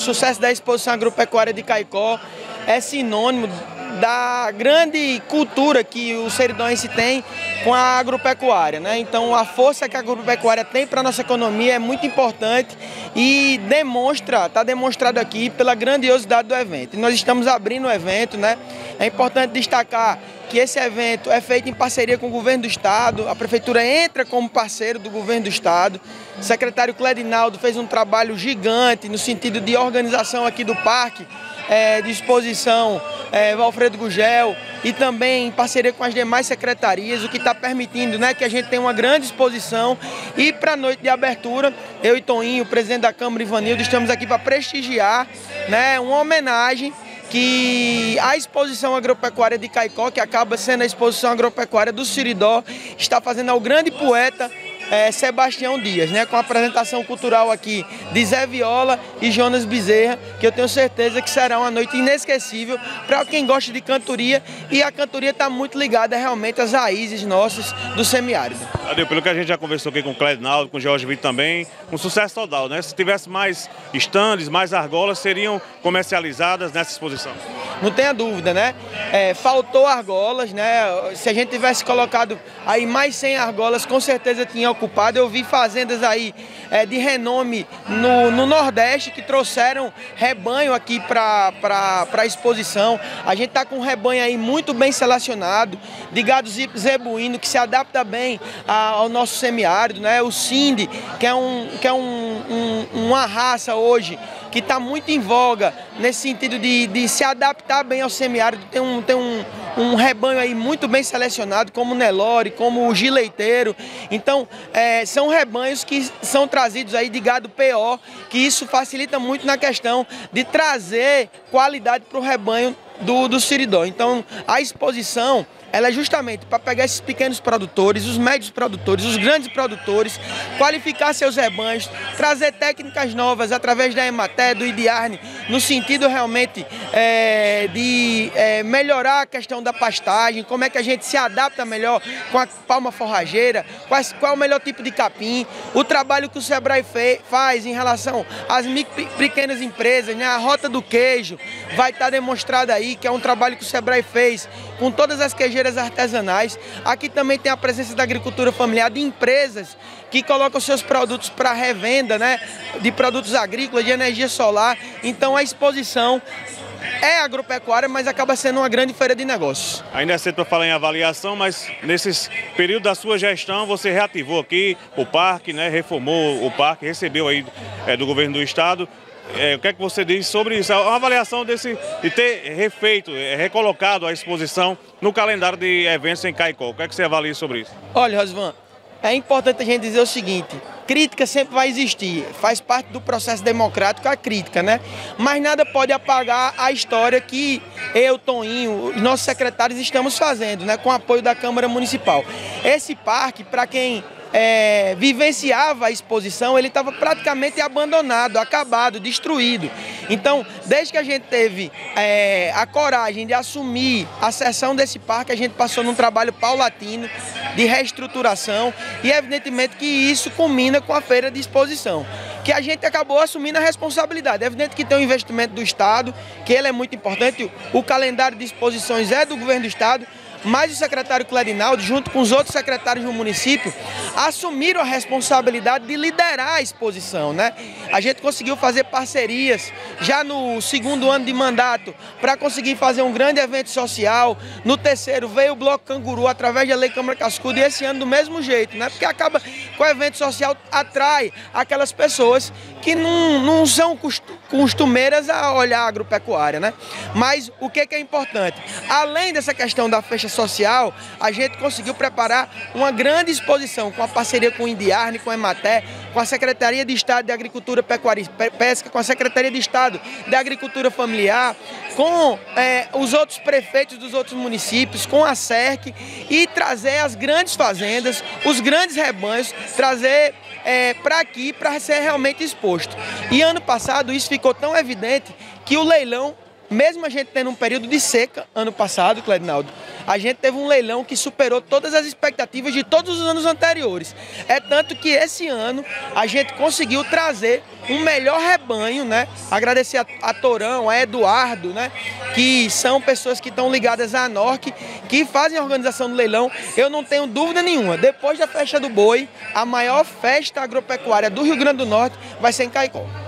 sucesso da exposição agropecuária de Caicó é sinônimo da grande cultura que o seridóense tem com a agropecuária, né? Então a força que a agropecuária tem para a nossa economia é muito importante e está demonstrado aqui pela grandiosidade do evento. E nós estamos abrindo o evento, né? É importante destacar que esse evento é feito em parceria com o governo do estado, a prefeitura entra como parceiro do governo do estado, o secretário Cledinaldo fez um trabalho gigante no sentido de organização aqui do parque, de exposição Valfredo Gugel e também em parceria com as demais secretarias, o que está permitindo, né, que a gente tenha uma grande exposição. E para a noite de abertura, eu e Toninho, o presidente da Câmara, Ivanildo, estamos aqui para prestigiar, né, uma homenagem que a exposição agropecuária de Caicó, que acaba sendo a exposição agropecuária do Siridó, está fazendo ao grande poeta Sebastião Dias, né, com a apresentação cultural aqui de Zé Viola e Jonas Bezerra, que eu tenho certeza que será uma noite inesquecível para quem gosta de cantoria, e a cantoria está muito ligada realmente às raízes nossas do semiárido. Adil, pelo que a gente já conversou aqui com o Cledinaldo, com o Jorge Vitor também, um sucesso total, né? Se tivesse mais estandes, mais argolas, seriam comercializadas nessa exposição? Não tenha dúvida, né? Faltou argolas, né? Se a gente tivesse colocado aí mais 100 argolas, com certeza tinha ocupado. Eu vi fazendas aí de renome no Nordeste que trouxeram rebanho aqui para a exposição. A gente está com um rebanho aí muito bem selecionado, de gado zebuíno, que se adapta bem ao nosso semiárido, né? O Cindy, que é uma raça hoje que está muito em voga nesse sentido de se adaptar bem ao semiárido. Tem um rebanho aí muito bem selecionado, como o Nelore, como o Gileiteiro. Então, são rebanhos que são trazidos aí de gado PO, que isso facilita muito na questão de trazer qualidade para o rebanho do Siridó. Então, a exposição, ela é justamente para pegar esses pequenos produtores, os médios produtores, os grandes produtores, qualificar seus rebanhos, trazer técnicas novas através da Emater, do IDIARNE, no sentido realmente de melhorar a questão da pastagem, como é que a gente se adapta melhor com a palma forrageira, qual é o melhor tipo de capim, o trabalho que o Sebrae faz em relação às pequenas empresas, né? A Rota do Queijo vai estar demonstrada aí, que é um trabalho que o Sebrae fez com todas as queijeiras artesanais. Aqui também tem a presença da agricultura familiar, de empresas que colocam seus produtos para revenda, né, de produtos agrícolas, de energia solar. Então a exposição é agropecuária, mas acaba sendo uma grande feira de negócios. Ainda é cedo para falar em avaliação, mas nesses períodos da sua gestão você reativou aqui o parque, né, reformou o parque, recebeu aí do governo do estado. O que é que você diz sobre isso? A avaliação de ter refeito, recolocado a exposição no calendário de eventos em Caicó. O que é que você avalia sobre isso? Olha, Rosvan, é importante a gente dizer o seguinte: crítica sempre vai existir, faz parte do processo democrático a crítica, né? Mas nada pode apagar a história que eu, Toninho, os nossos secretários estamos fazendo, né, com o apoio da Câmara Municipal. Esse parque, para quem vivenciava a exposição, ele estava praticamente abandonado, acabado, destruído. Então, desde que a gente teve a coragem de assumir a cessão desse parque, a gente passou num trabalho paulatino de reestruturação e evidentemente que isso culmina com a feira de exposição, que a gente acabou assumindo a responsabilidade. É evidente que tem um investimento do Estado, que ele é muito importante, o calendário de exposições é do governo do Estado, mas o secretário Cledinaldo, junto com os outros secretários do município, assumiram a responsabilidade de liderar a exposição, né? A gente conseguiu fazer parcerias já no segundo ano de mandato para conseguir fazer um grande evento social. No terceiro veio o Bloco Canguru através da Lei Câmara Cascudo, e esse ano do mesmo jeito, né? Porque acaba com o evento social, atrai aquelas pessoas que não são costumeiras a olhar a agropecuária, né? Mas o que é importante? Além dessa questão da fecha social, a gente conseguiu preparar uma grande exposição com a parceria com o IDIARNE, com a Emater, com a Secretaria de Estado de Agricultura, Pecuária e Pesca, com a Secretaria de Estado de Agricultura Familiar, com os outros prefeitos dos outros municípios, com a SERC, e trazer as grandes fazendas, os grandes rebanhos, trazer para aqui para ser realmente exposto. E ano passado isso ficou tão evidente que o leilão, mesmo a gente tendo um período de seca ano passado, Cledinaldo, a gente teve um leilão que superou todas as expectativas de todos os anos anteriores. É tanto que esse ano a gente conseguiu trazer um melhor rebanho, né? Agradecer a Torão, a Eduardo, né? Que são pessoas que estão ligadas à Norte, que fazem a organização do leilão. Eu não tenho dúvida nenhuma, depois da festa do boi, a maior festa agropecuária do Rio Grande do Norte vai ser em Caicó.